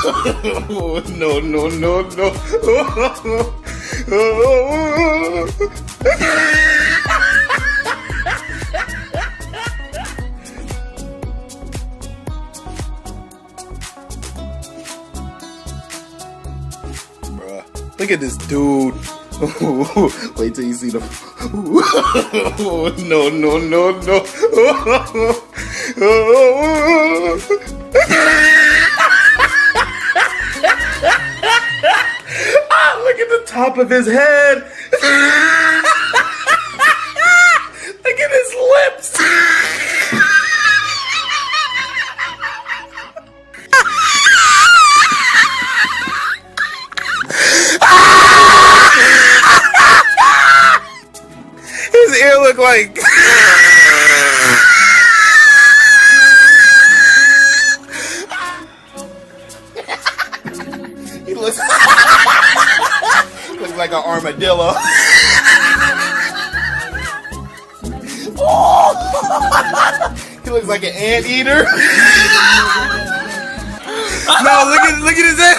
No, no, no, no. Bruh, look at this dude. Wait till you see the. No, no, no, no. Look at the top of his head. Look at his lips. His ear look like. He looks. Looks like an armadillo. Oh. He looks like an anteater. No, look at his head.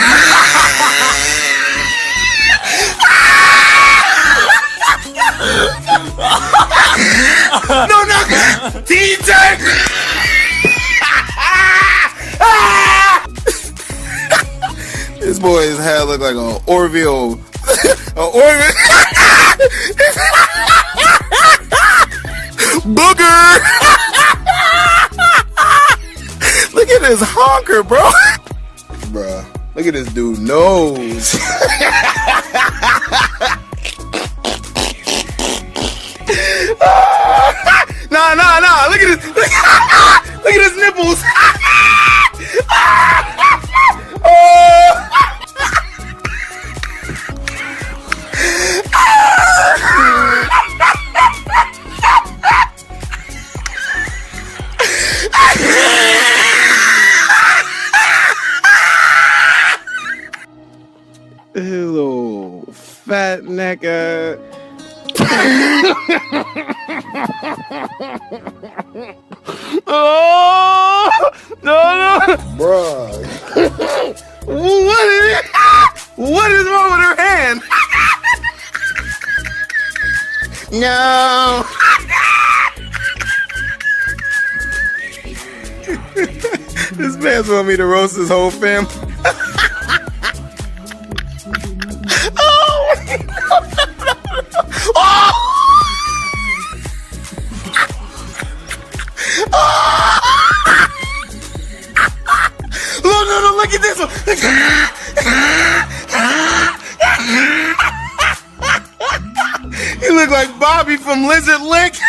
No, no, DJ. This boy's head look like an Orville. Booger! Look at this honker, bro. Bruh, look at this dude's nose. Nah. Look at this. Look at his nipples. Hello, fat nigga. Oh no, bruh. What is wrong with her hand? No. This man's want me to roast his whole family. No, look at this one. He look like Bobby from Lizard Lick.